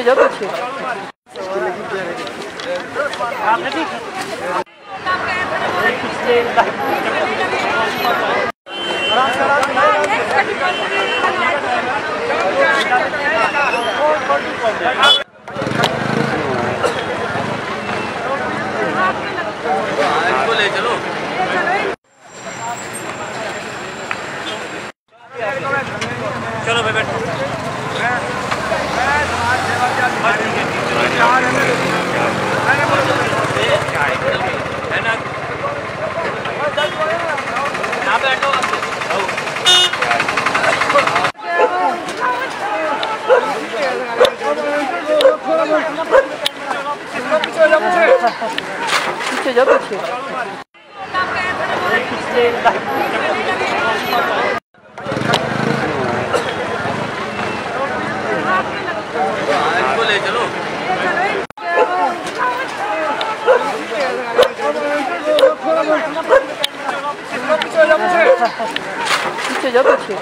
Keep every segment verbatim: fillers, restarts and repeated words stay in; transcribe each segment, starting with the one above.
पीछे जा पीछे ले चलो चलो भाई बैठो है ना यहाँ बैठो पीछे जा पीछे ले चलो पीछे जा पीछे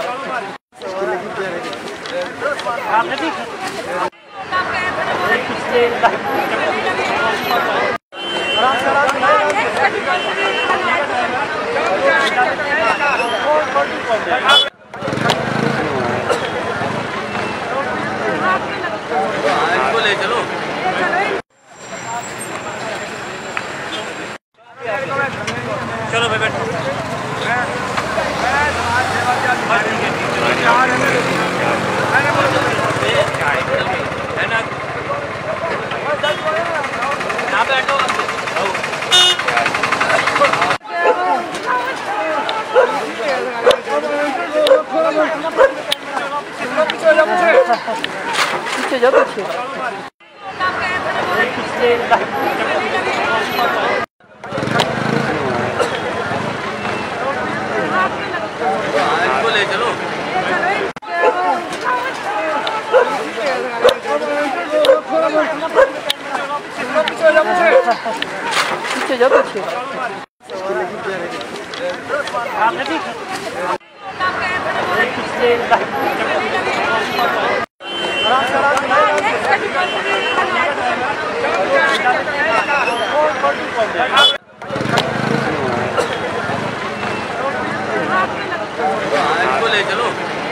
ले चलो चलो भाई बैठो है ना यहाँ बैठो पीछे जा पीछे ले चलो पीछे जा पीछे ले चलो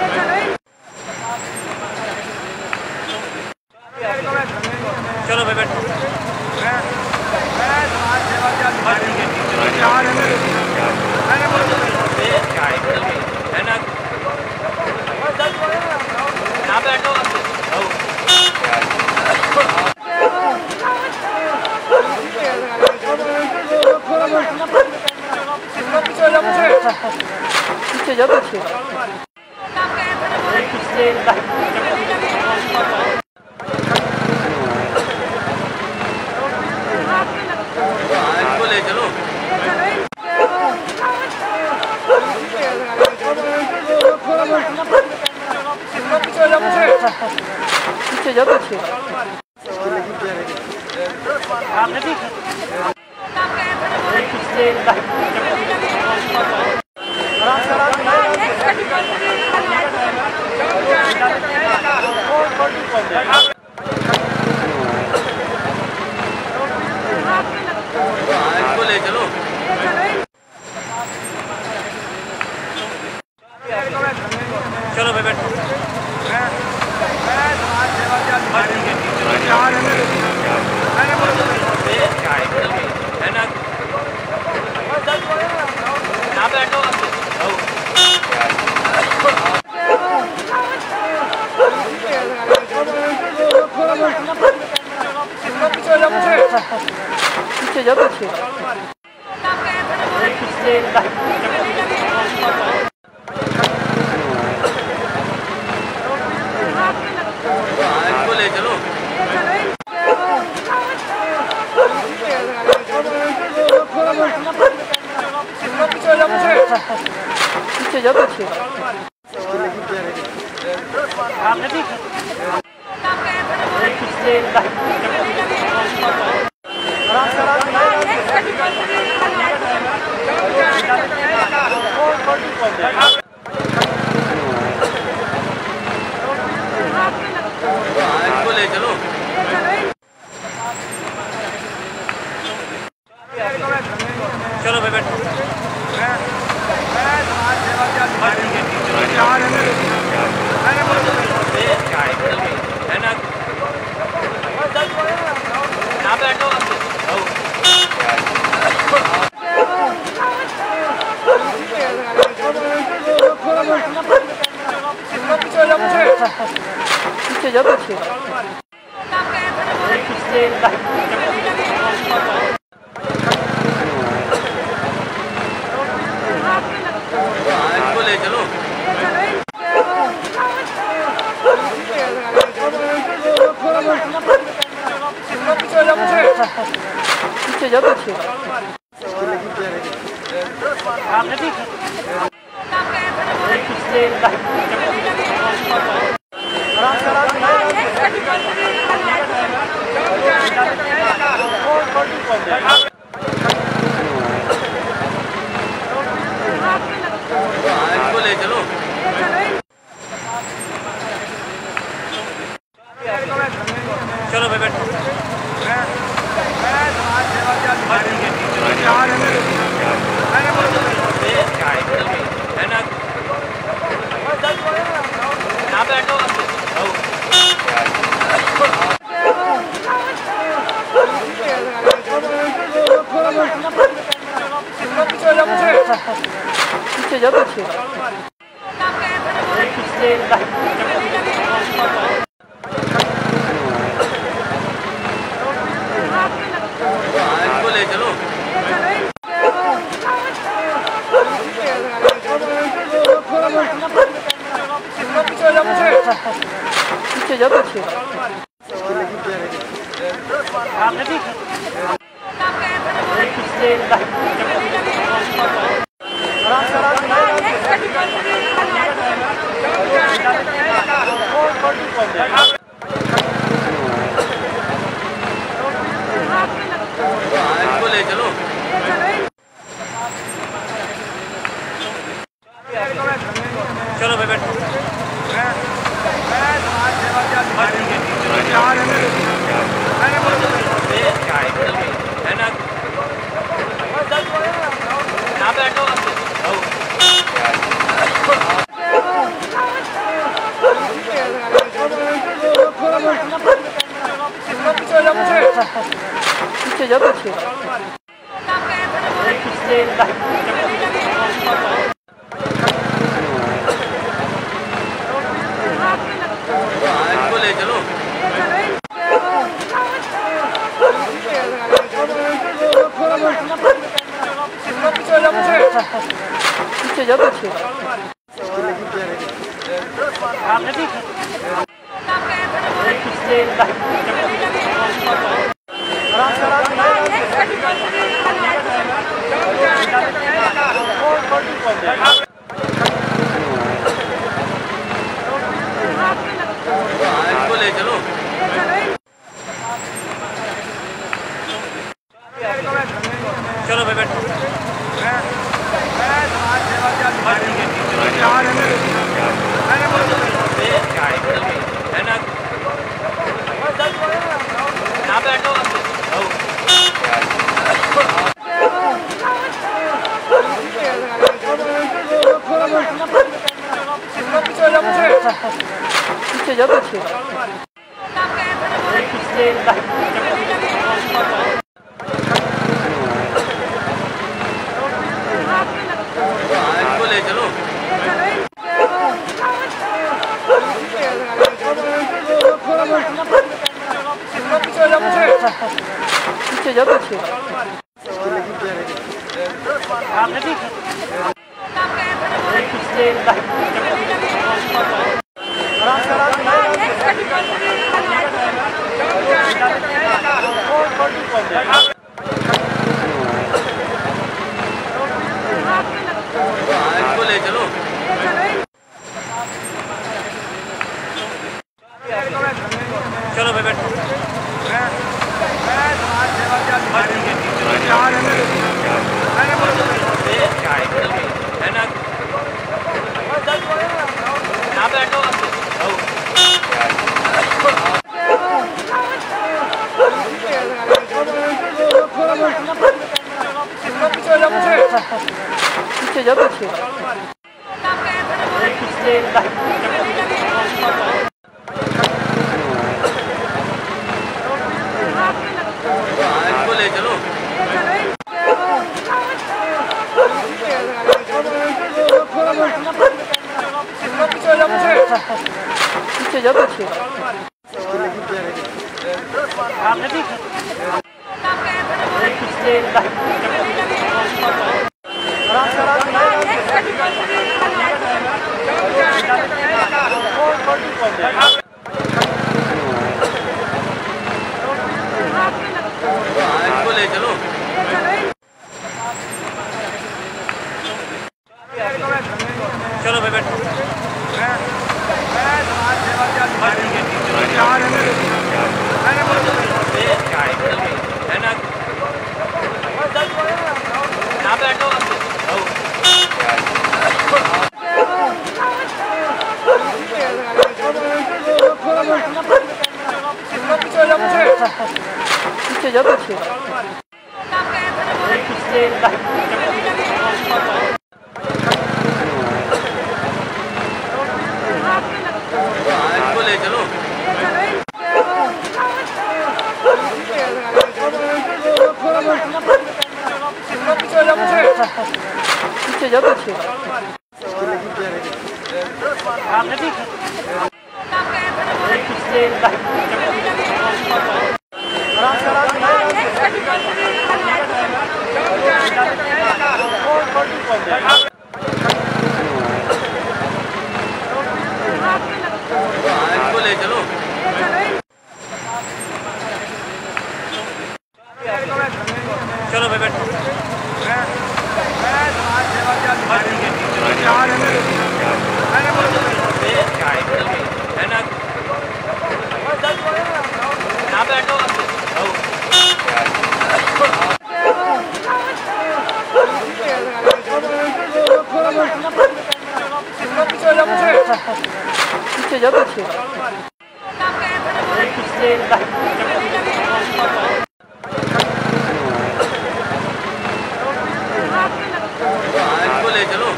चलो भाई बैठो है ना यहाँ बैठो पीछे जा पीछे ले चलो पीछे जा पीछे ले चलो चलो भाई बैठो है ना यहाँ बैठो पीछे जा पीछे ले चलो पीछे जा पीछे ले चलो पीछे जा पीछे इनको ले चलो पीछे जा पीछे इनको ले चलो चलो भाई बैठो है ना यहाँ बैठो पीछे जा पीछे इनको ले चलो पीछे जा पीछे इनको ले चलो चलो भाई बैठो है ना यहाँ बैठो पीछे जा पीछे इनको ले चलो पीछे जा पीछे इनको ले चलो चलो भाई बैठो है ना यहाँ बैठो पीछे जा पीछे इनको ले चलो पीछे जा पीछे इनको ले चलो चलो भाई बैठो है ना यहाँ बैठो पीछे जा पीछे इनको ले चलो पीछे पीछे जाओ पीछे इनको ले चलो चलो भाई बैठो है ना यहाँ बैठो पीछे जाओ पीछे इनको ले चलो पीछे जाओ पीछे इनको ले चलो चलो भाई बैठो है ना यहाँ बैठो पीछे जाओ पीछे इनको ले चलो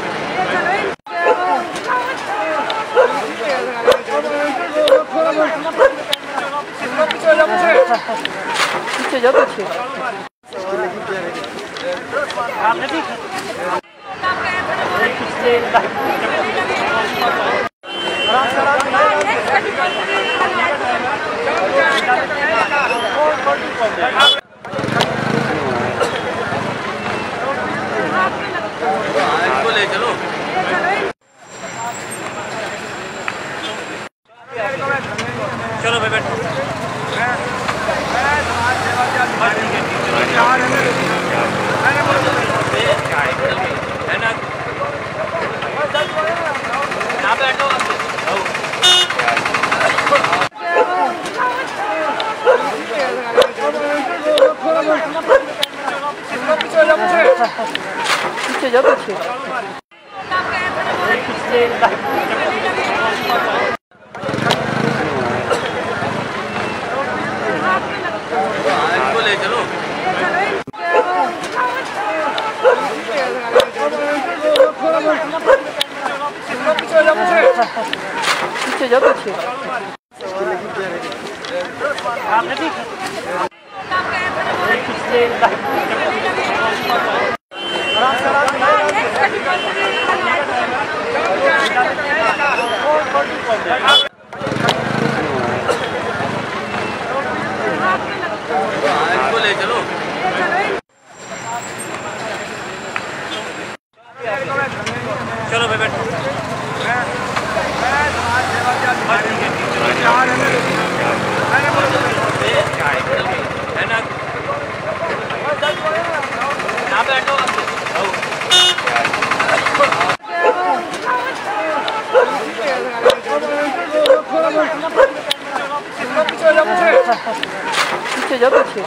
पीछे जाओ पीछे इनको ले चलो चलो भाई बैठो है ना यहाँ बैठो पीछे जाओ पीछे इनको ले चलो पीछे जाओ पीछे इनको ले चलो चलो भाई बैठो है ना यहाँ बैठो पीछे जाओ पीछे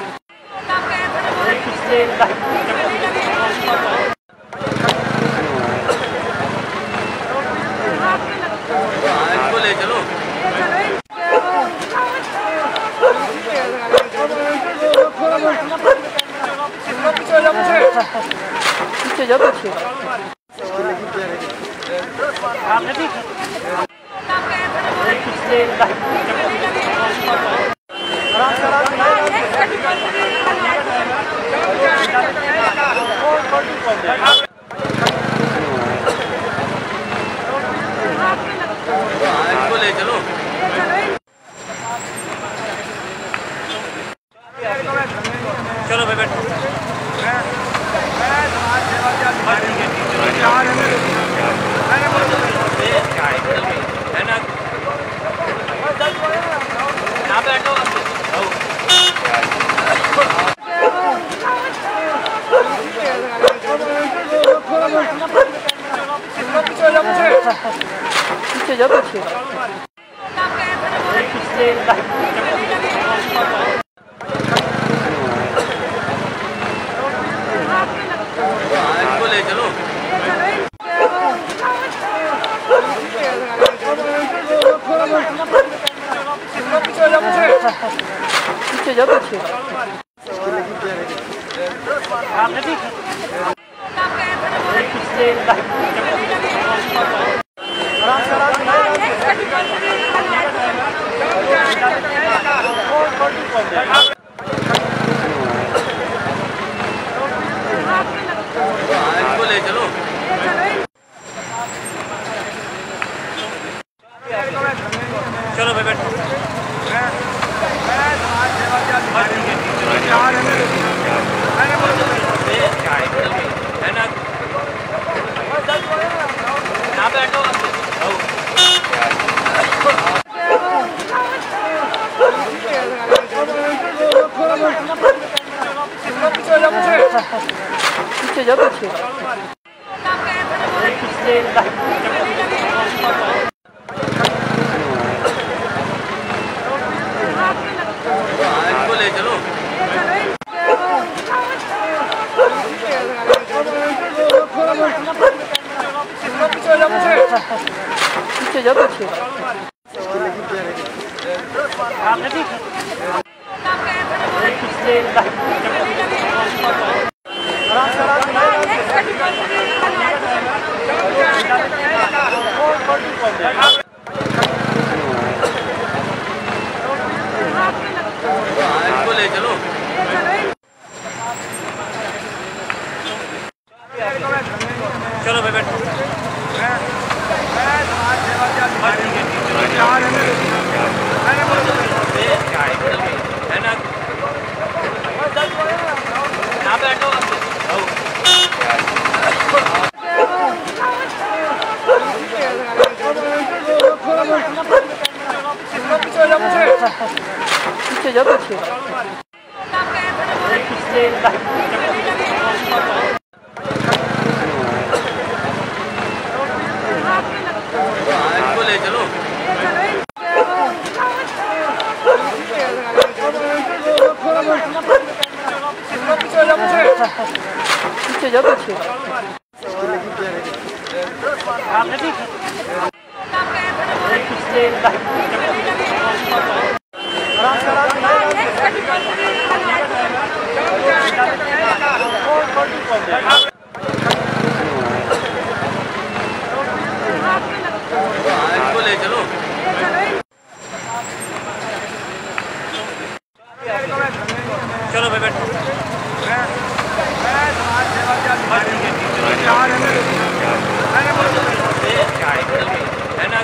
इनको ले चलो पीछे जाओ पीछे इनको ले चलो पीछे जा पीछे इसको ले चलो पीछे जा पीछे इसको ले चलो चलो भाई बैठो है ना ना बैठो पीछे जा पीछे इसको ले चलो पीछे जा पीछे इसको ले चलो चलो भाई बैठो है ना ना बैठो पीछे जा पीछे इसको ले चलो पीछे जा पीछे इसको ले चलो चलो भाई बैठो है ना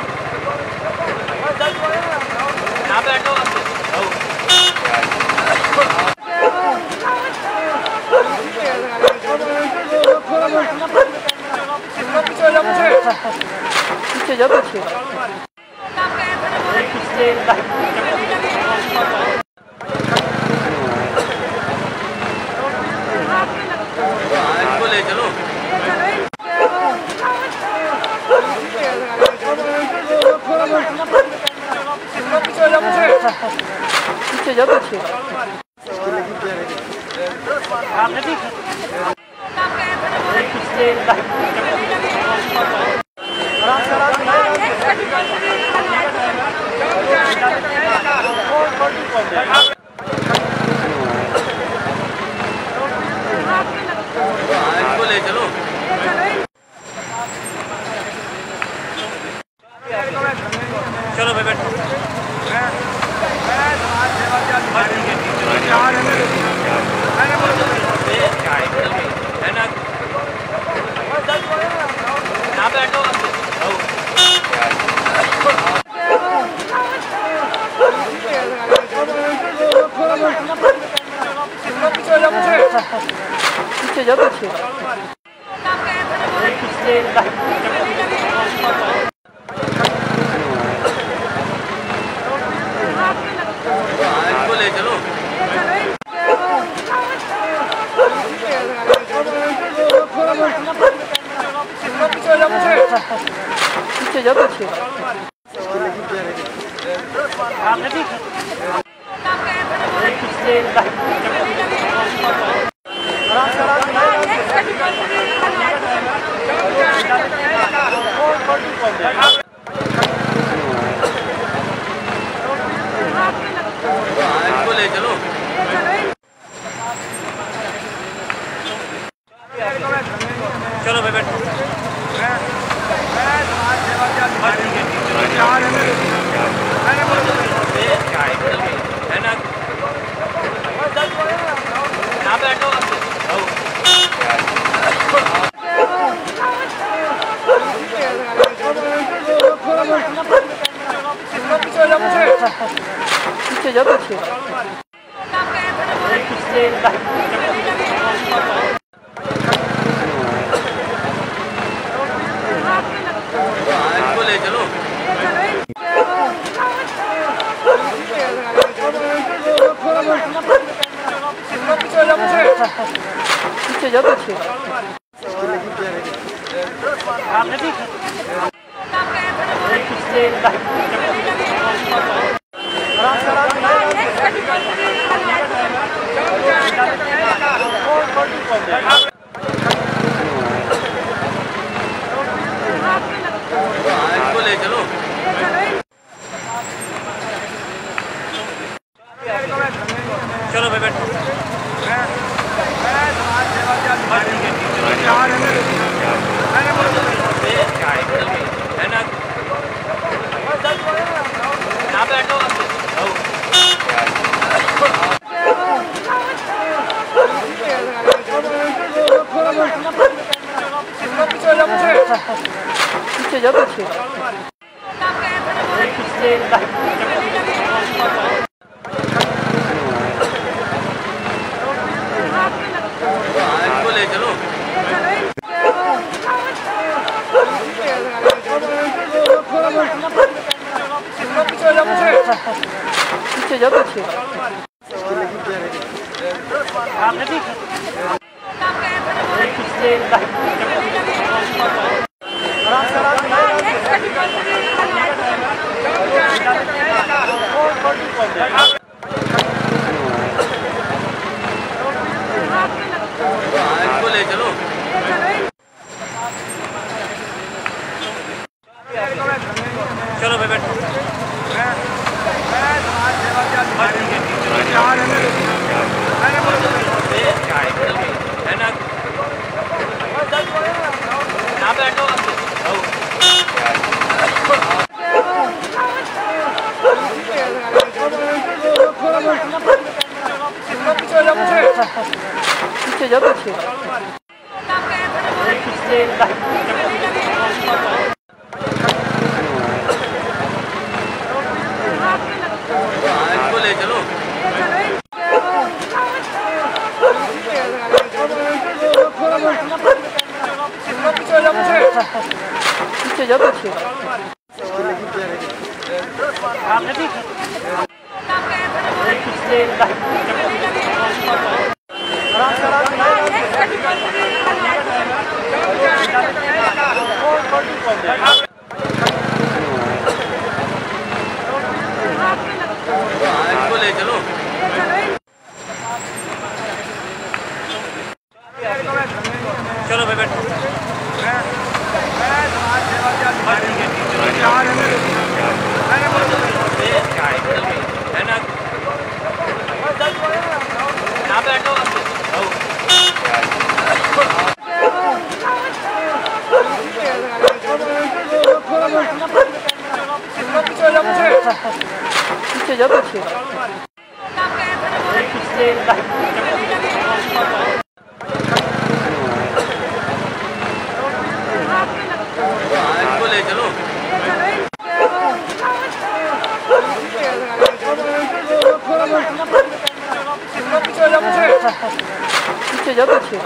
ना बैठो पीछे जा पीछे इसको ले चलो पीछे जा पीछे इसको ले चलो चलो भाई बैठो है ना ना बैठो पीछे जा पीछे पीछे जाओ पीछे इसको ले चलो चलो भाई बैठो है ना यहाँ बैठो पीछे जाओ पीछे इसको ले चलो पीछे जाओ पीछे इसको ले चलो चलो भाई बैठो है ना यहाँ बैठो पीछे जाओ पीछे इसको ले चलो पीछे जाओ पीछे इसको ले चलो चलो भाई बैठो है ना यहाँ बैठो पीछे जाओ पीछे इसको ले चलो पीछे जाओ पीछे इसको ले चलो चलो भाई बैठो है ना यहाँ बैठो पीछे जाओ पीछे इसको ले चलो पीछे जाओ पीछे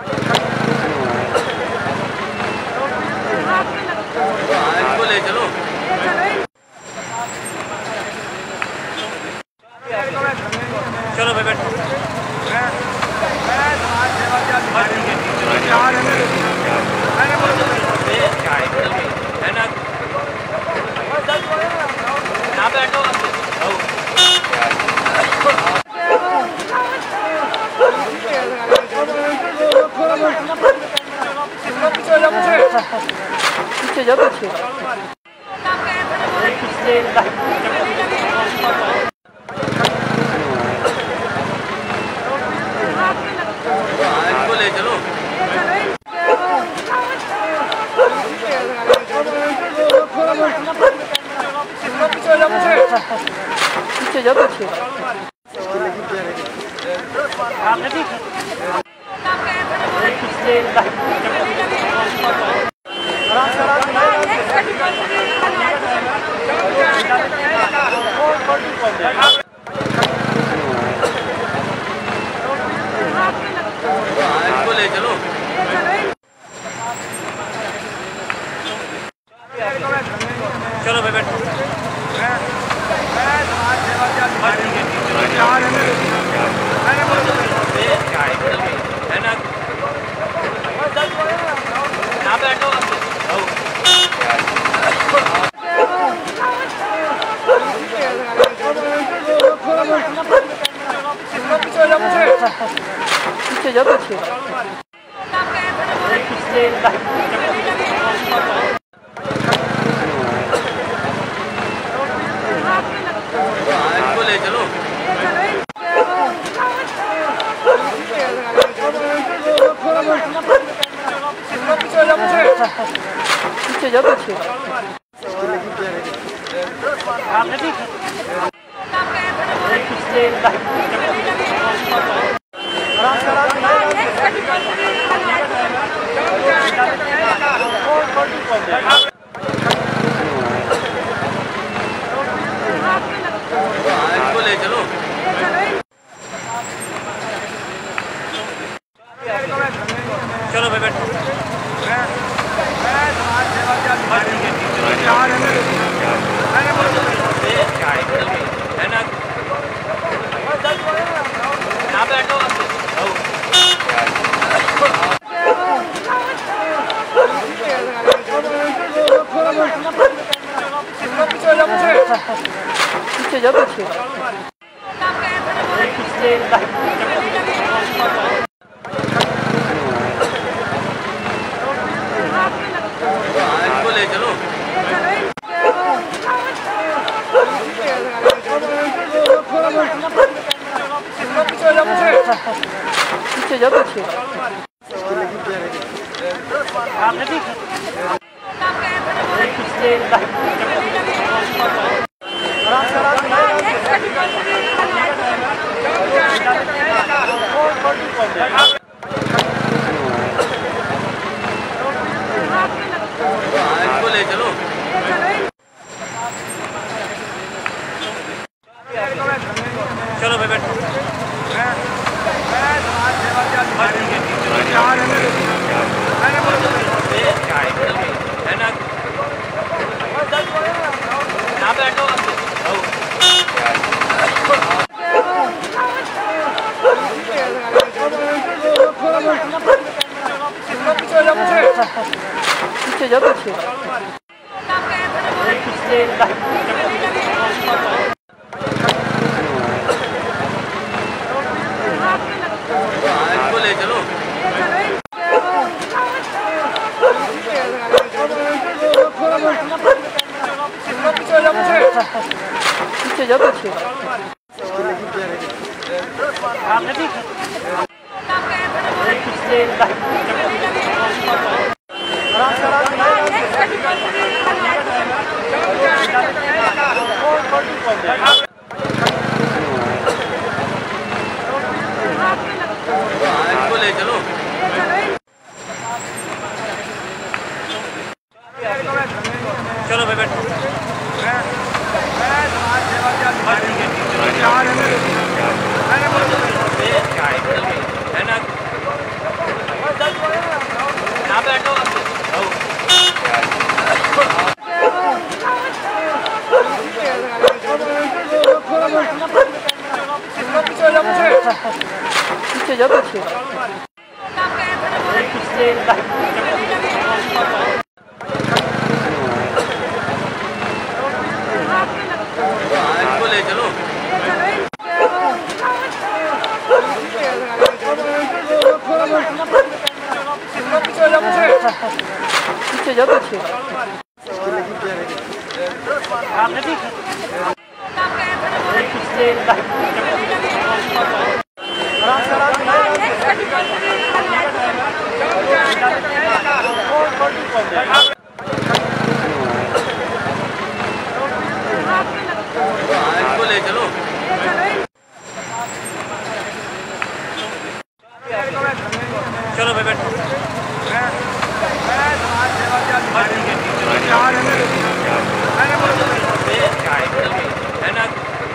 इसको ले चलो इनको ले चलो पीछे जाओ पीछे इनको ले चलो चलो भाई बैठो है ना यहाँ बैठो पीछे जाओ पीछे इनको ले चलो पीछे जाओ पीछे इनको ले चलो चलो भाई बैठो है ना यहाँ बैठो पीछे जाओ पीछे इनको ले चलो पीछे जाओ पीछे इनको ले चलो चलो भाई बैठो है ना यहाँ बैठो पीछे जाओ पीछे इनको ले चलो पीछे जाओ पीछे इनको ले चलो चलो भाई बैठो है ना यहाँ बैठो पीछे जाओ पीछे इनको ले चलो पीछे जाओ पीछे इसको ले चलो। चलो भाई बैठो। है ना,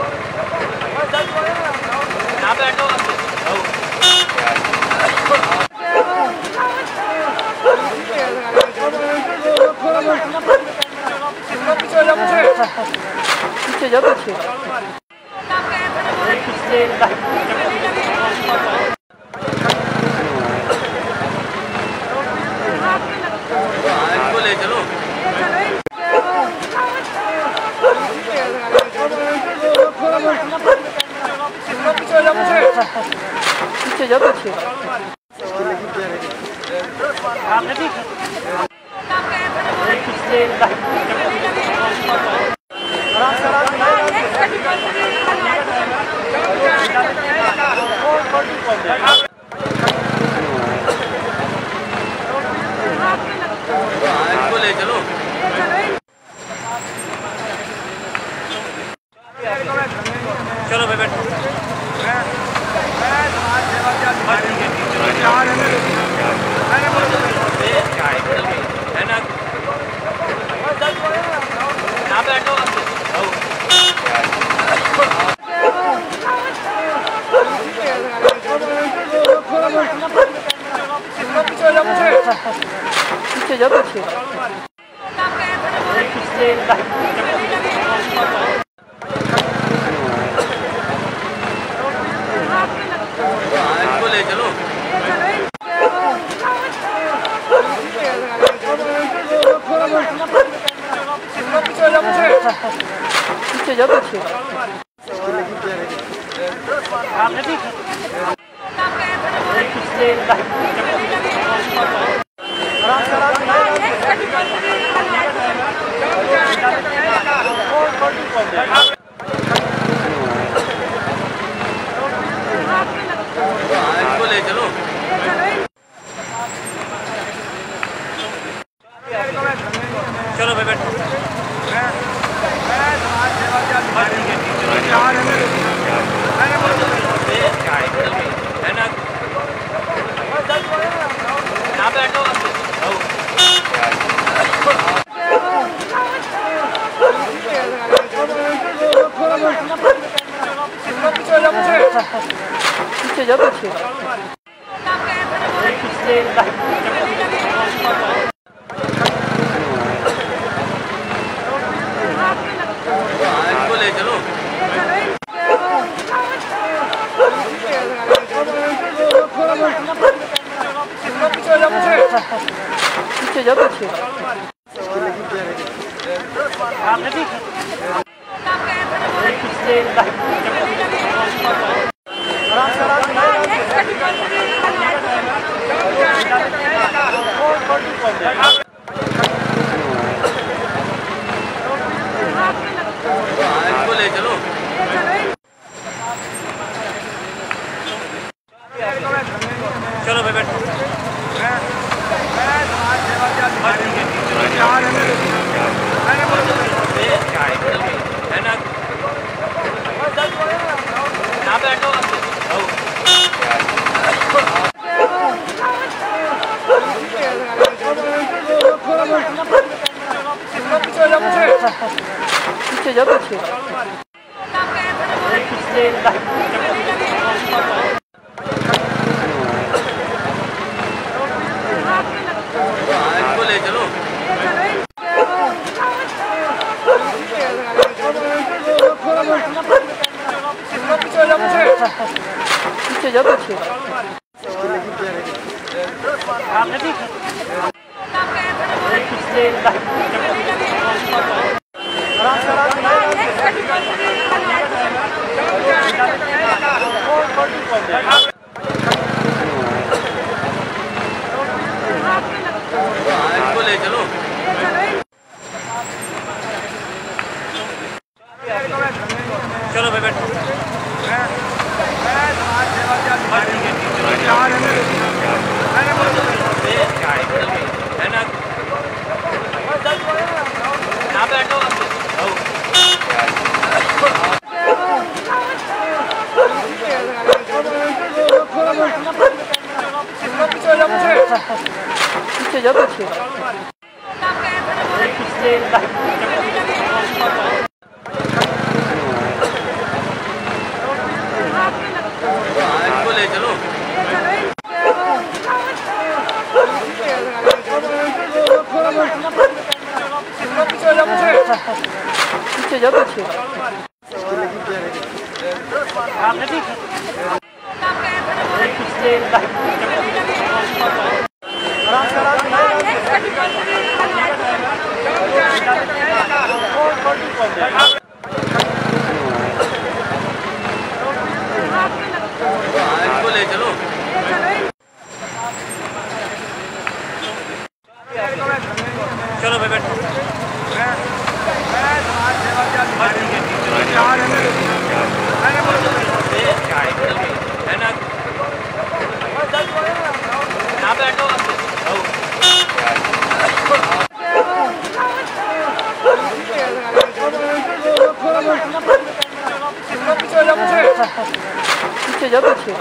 यहाँ बैठो। पीछे जाओ पीछे। इसको ले चलो। पीछे जाओ पीछे। इसको ले चलो। चलो भाई बैठो। है ना, यहाँ बैठो। पीछे जाओ पीछे। इसको ले चलो। पीछे जाओ पीछे। इसको ले चलो। चलो भाई बैठो। है ना, यहाँ बैठो। पीछे जाओ पीछे। इसको ले चलो। पीछे जाओ पीछे। इसको ले चलो। चलो भाई बैठो। है ना, यहाँ बैठो। पीछे जाओ पीछे। इसको ले चलो। पीछे जाओ पीछे। इसको ले चलो। चलो भाई बैठो है ना यहाँ बैठो पीछे जाओ पीछे ले चलो पीछे जाओ पीछे ले चलो चलो भाई बैठो है ना यहाँ बैठो पीछे जाओ पीछे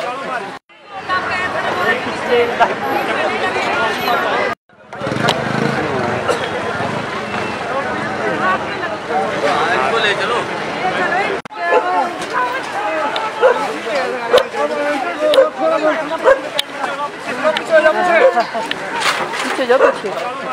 ले चलो पीछे जाओ पीछे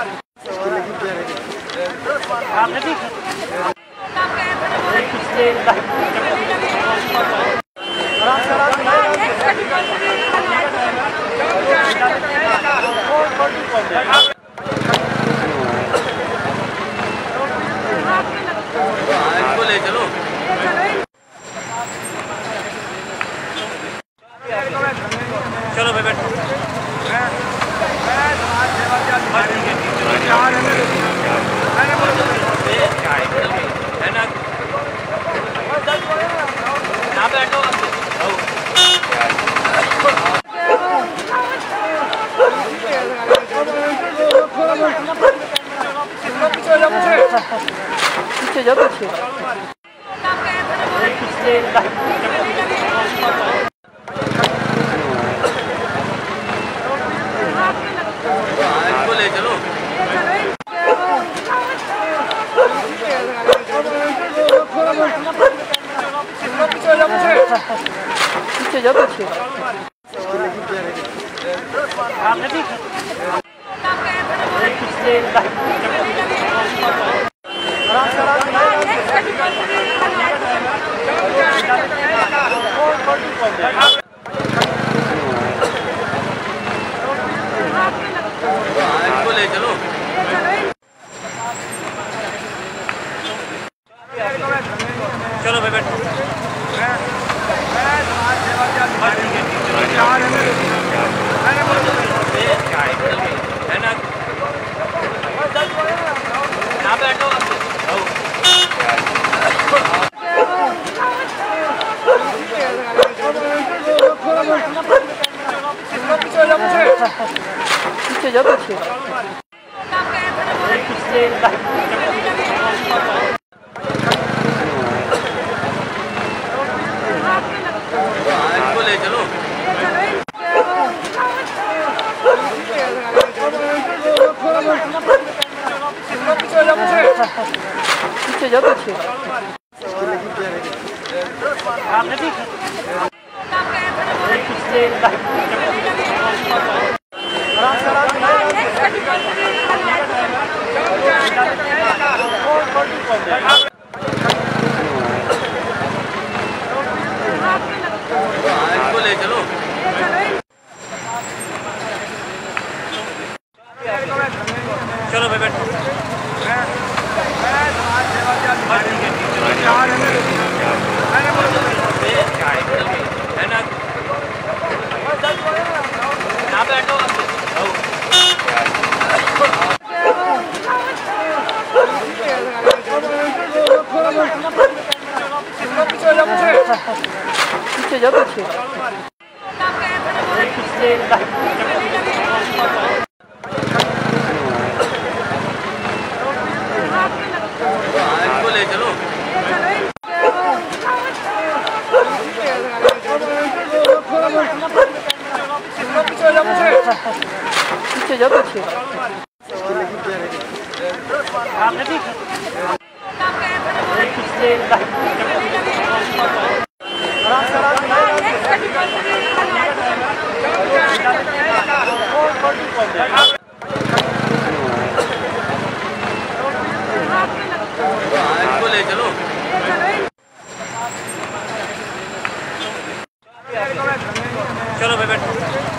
ले चलो चलो भाई बैठो है ना यहाँ बैठो पीछे जाओ पीछे ले चलो पीछे जाओ पीछे ले चलो चलो भाई बैठो है ना यहाँ बैठो पीछे जाओ पीछे ले चलो पीछे जाओ पीछे ले चलो चलो भाई बैठो है ना यहाँ बैठो पीछे जाओ पीछे जा पीछे ले चलो पीछे जा पीछे ले चलो चलो भाई बैठो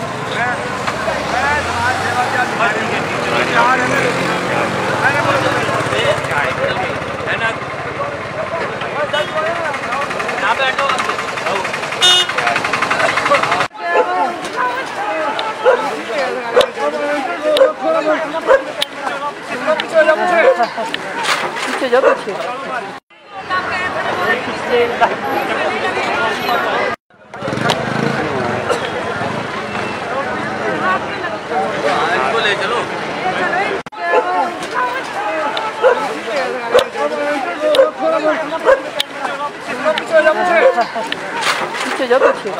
है ना यहाँ बैठो पीछे जा पीछे ले चलो पीछे जा पीछे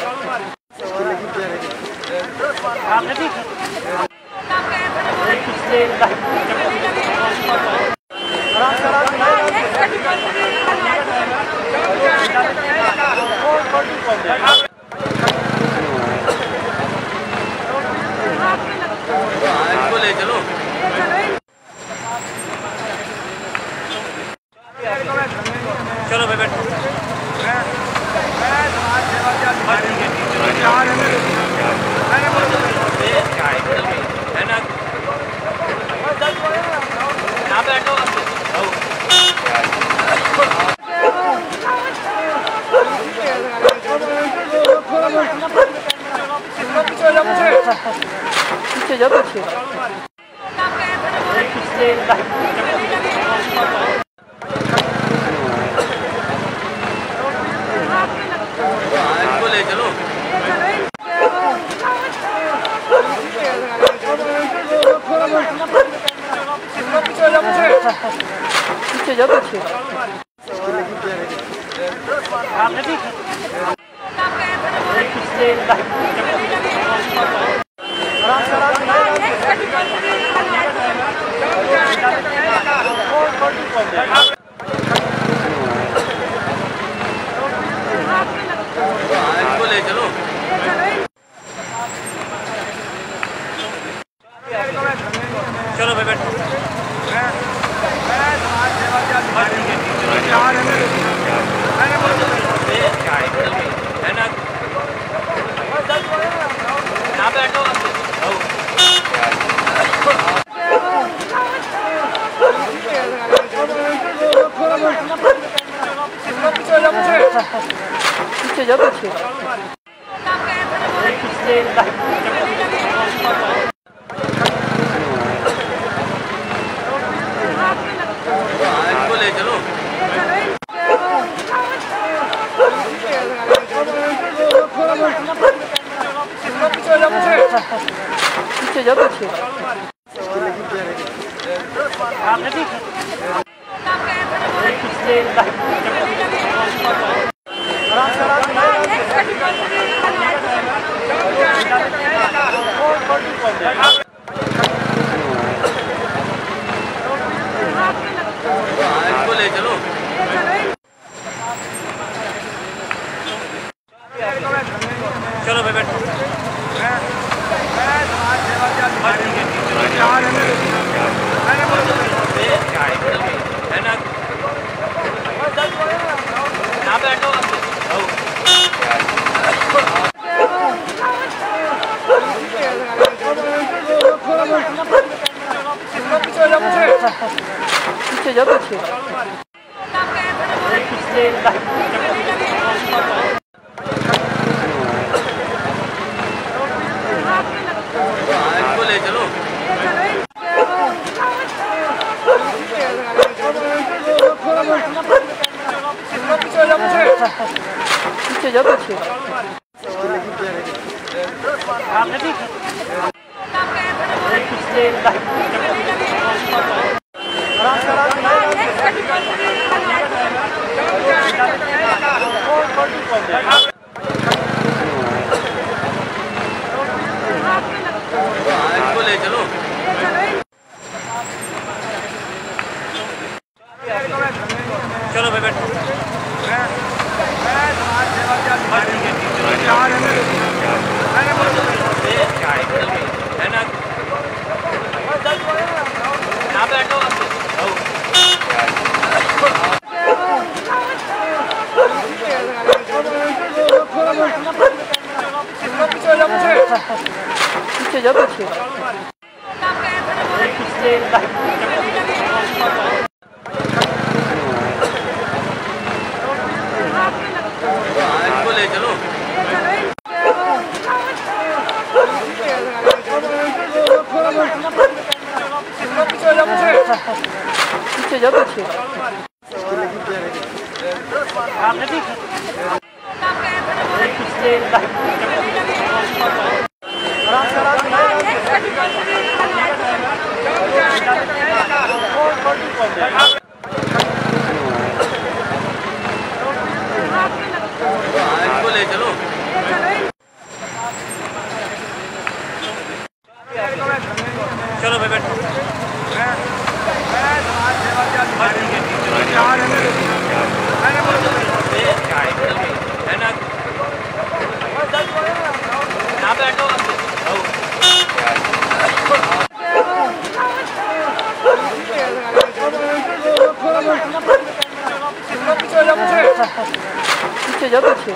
ले चलो चलो भाई बैठो है ना यहाँ बैठो पीछे जा पीछे ले चलो पीछे जा पीछे ले चलो चलो भाई बैठो है ना यहाँ बैठो पीछे जा पीछे ले चलो पीछे जा पीछे ले चलो चलो भाई बैठो है ना यहाँ बैठो पीछे जा पीछे ले चलो पीछे जा पीछे पीछे जा पीछे ले चलो चलो भाई बैठो है ना यहाँ बैठो पीछे जा पीछे ले चलो पीछे जा पीछे ले चलो चलो भाई बैठो है ना यहाँ बैठो पीछे जा पीछे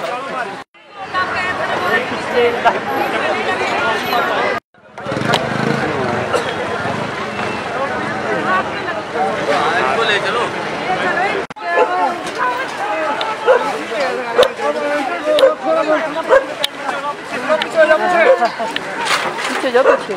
ले चलो पीछे जा पीछे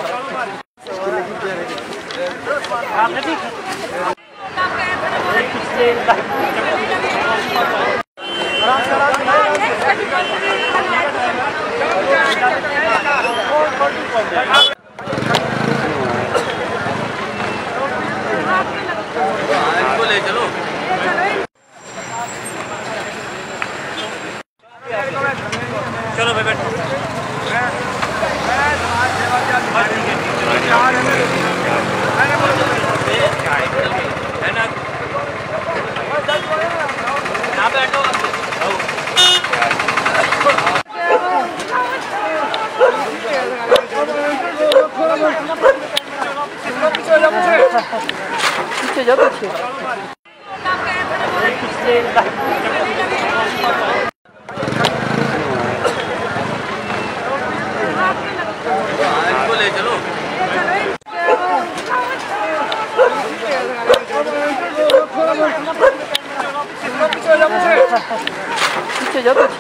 ले चलो चलो भाई बैठो है ना यहाँ बैठो पीछे जा पीछे ले चलो पीछे जा पीछे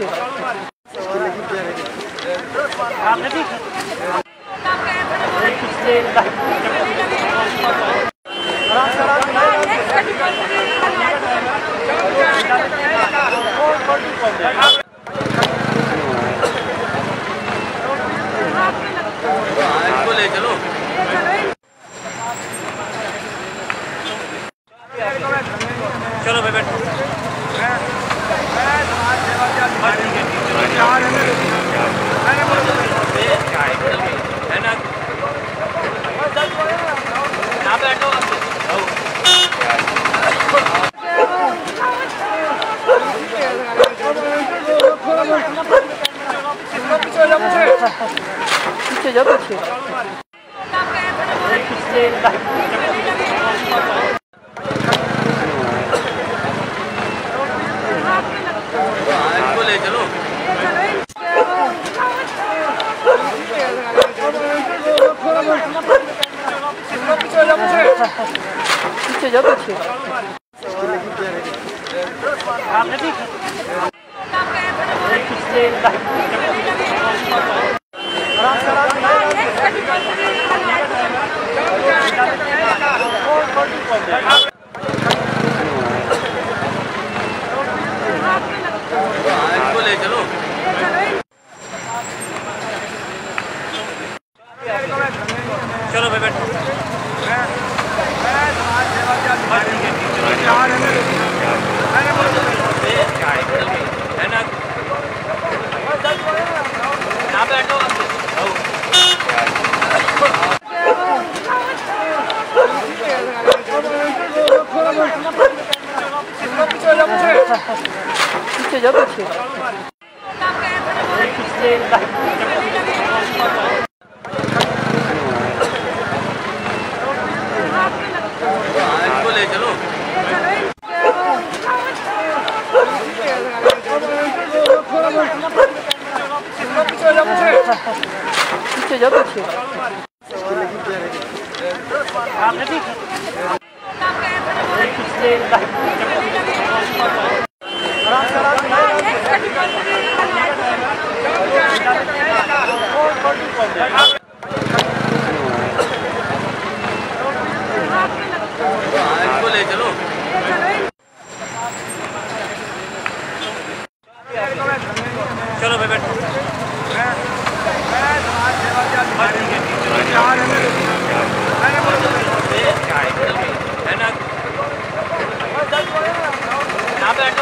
ले चलो चलो भाई बैठो है ना यहाँ बैठो पीछे जा पीछे ले चलो पीछे जा पीछे ले चलो पीछे जा पीछे इसको ले चलो पीछे जा पीछे इसको ले चलो चलो भाई बैठो है ना यहाँ बैठो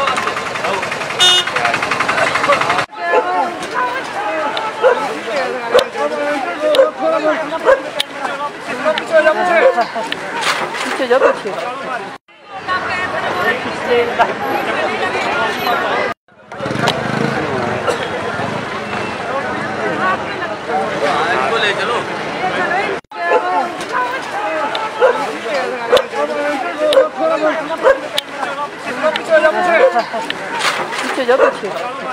पीछे जा पीछे इसको ले चलो पीछे जा पीछे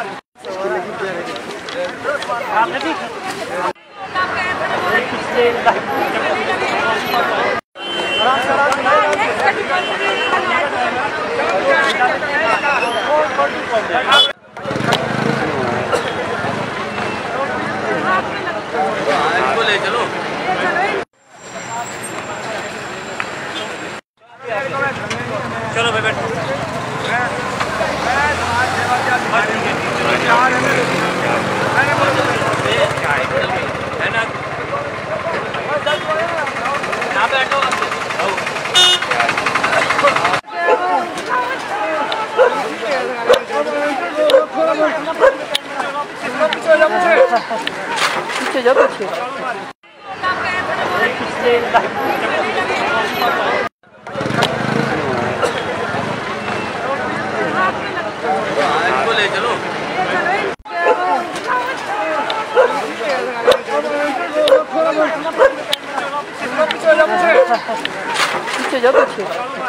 इसको ले चलो चलो भाई बैठो है ना यहाँ बैठो पीछे जा पीछे इसको ले चलो पीछे जा पीछे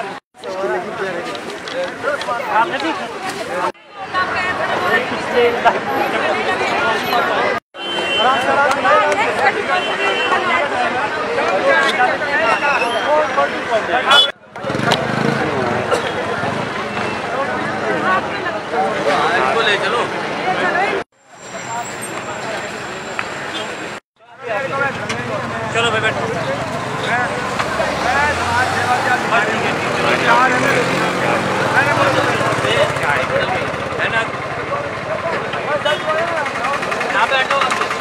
इसको ले चलो चलो भाई बैठो है ना यहाँ बैठो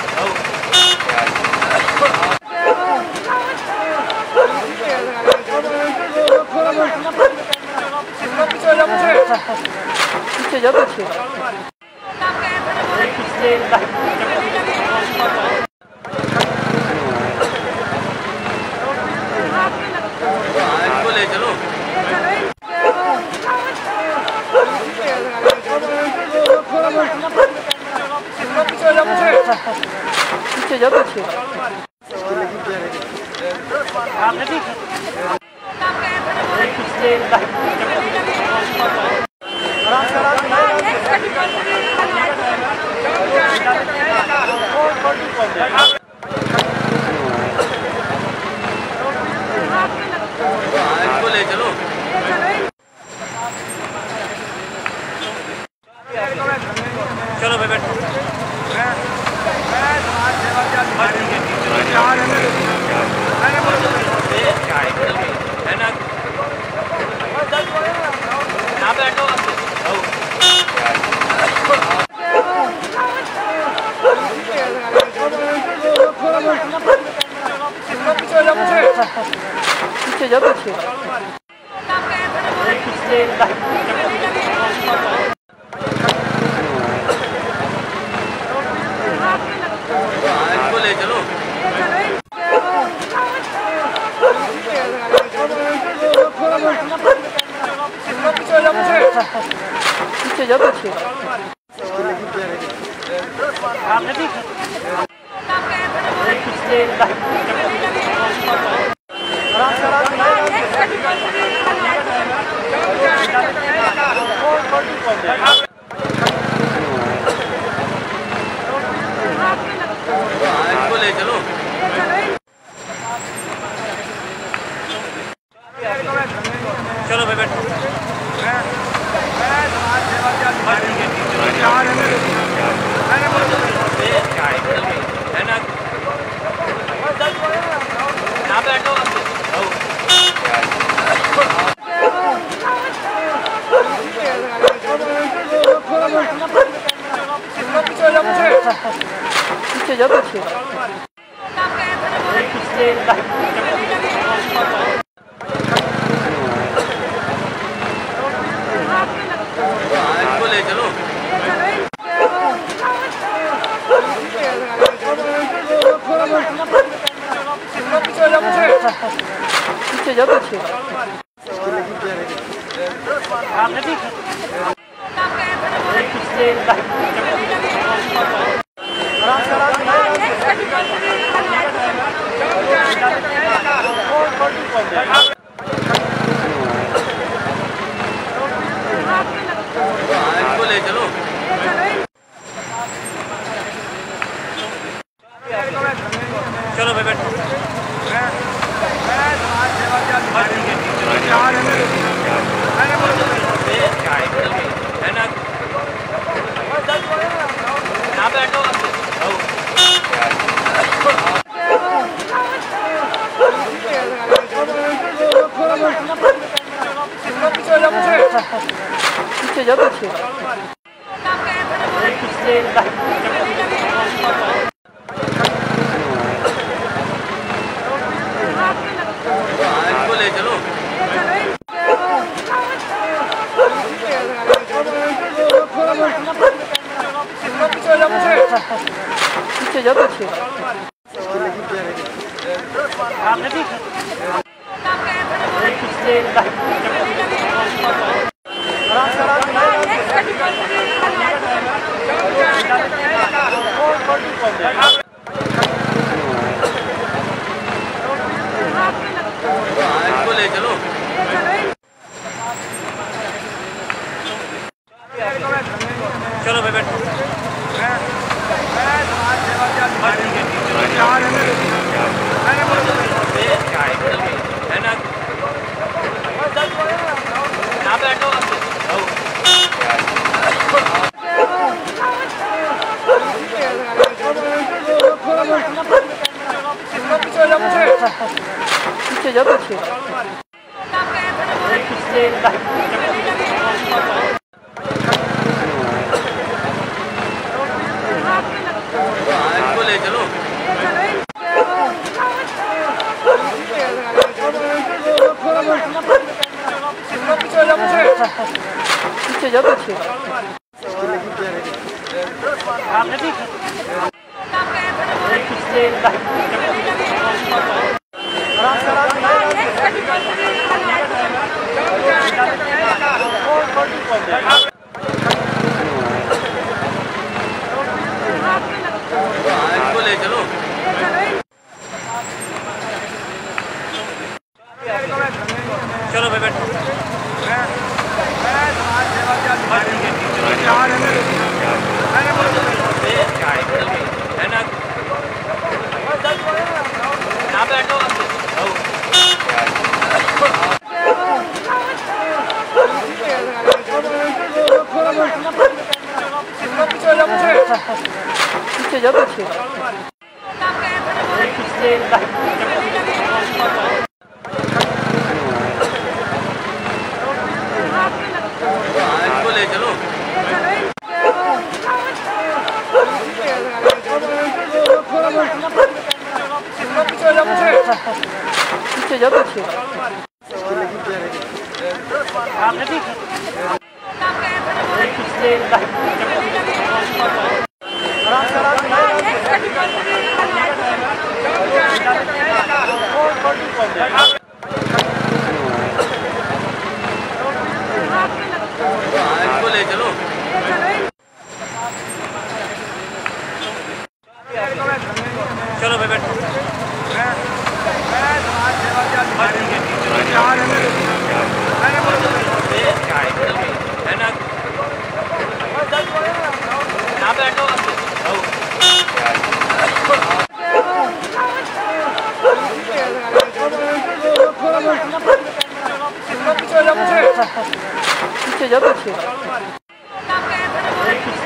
पीछे जा पीछे इसको ले चलो पीछे जा पीछे इसको ले चलो चलो भाई बैठो है ना यहाँ बैठो पीछे जा पीछे इसको ले चलो पीछे पीछे जा पीछे इसको ले चलो चलो भाई बैठो है ना यहाँ बैठो पीछे जा पीछे इसको ले चलो पीछे जा पीछे इसको ले चलो चलो भाई बैठो है ना यहाँ बैठो पीछे जा पीछे इसको ले चलो पीछे जा पीछे इसको ले चलो चलो भाई बैठो है ना यहाँ बैठो पीछे जा पीछे इसको ले चलो पीछे जा पीछे इसको ले चलो चलो भाई बैठो है ना यहाँ बैठो पीछे जा पीछे इसको ले चलो पीछे जा पीछे इसको ले चलो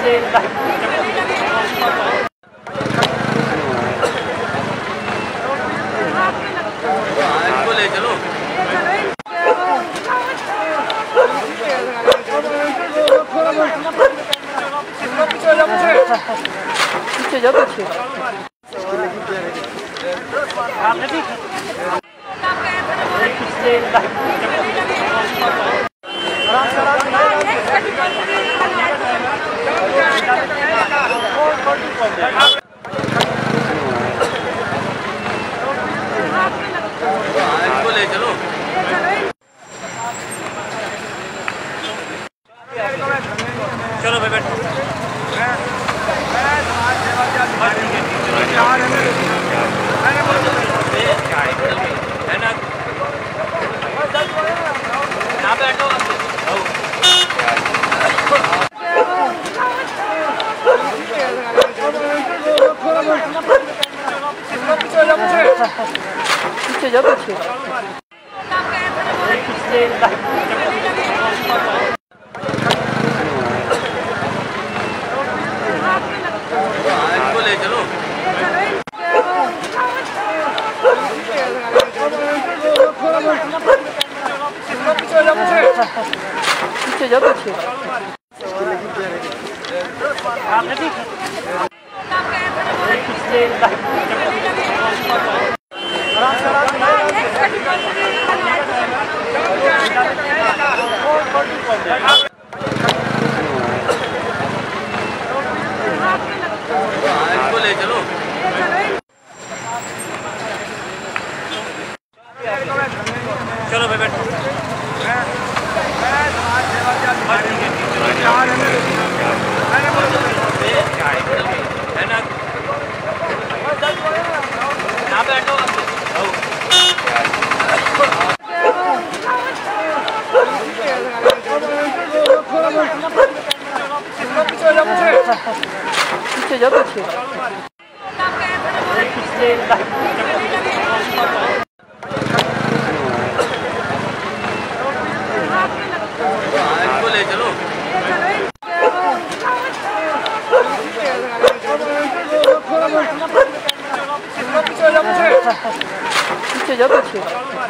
इसको ले चलो पीछे जाओ पीछे इसको ले चलो चलो भाई बैठो है ना ना बैठो पीछे जाओ पीछे इसको ले चलो पीछे जाओ पीछे इसको ले चलो चलो भाई बैठो है ना ना बैठो पीछे जाओ पीछे इसको ले चलो पीछे जाओ पीछे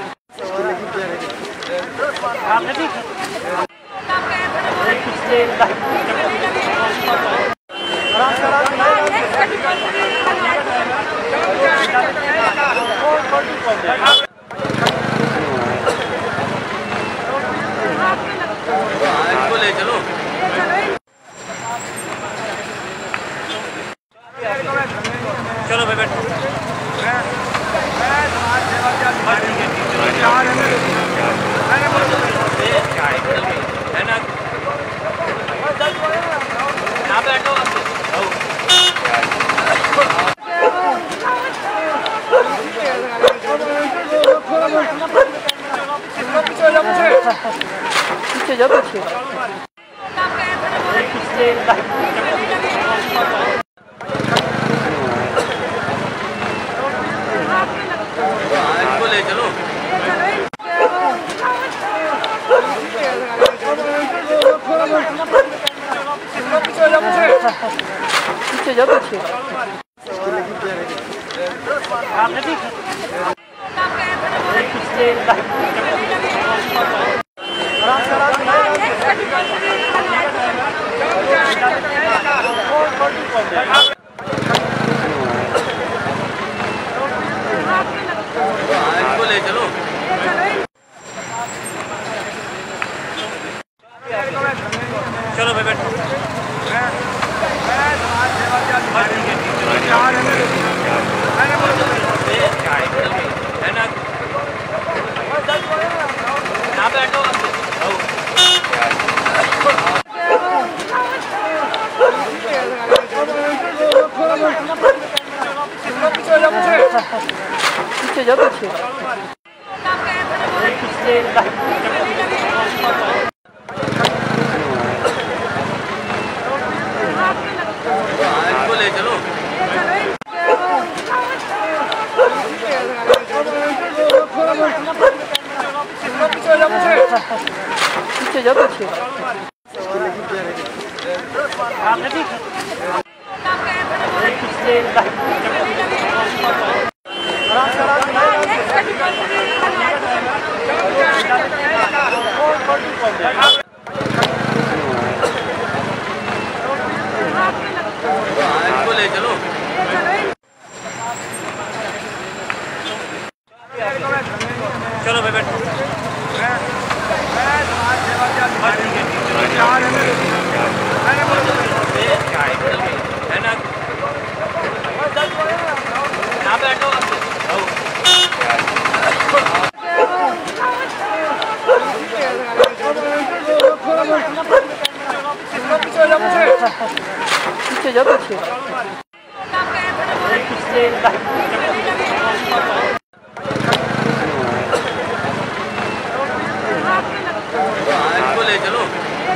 इसको ले चलो चलो भाई बैठो है ना ना बैठो पीछे जाओ पीछे इसको ले चलो पीछे जाओ पीछे इसको ले चलो चलो भाई बैठो है ना ना बैठो पीछे जाओ पीछे इसको ले चलो पीछे जाओ पीछे इसको ले चलो। चलो भाई बैठो। है ना, यहाँ बैठो। पीछे जाओ पीछे। इसको ले चलो।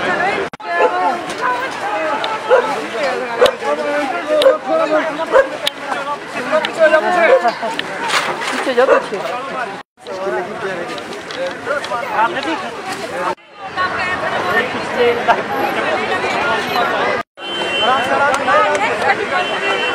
पीछे जाओ पीछे। Thank you.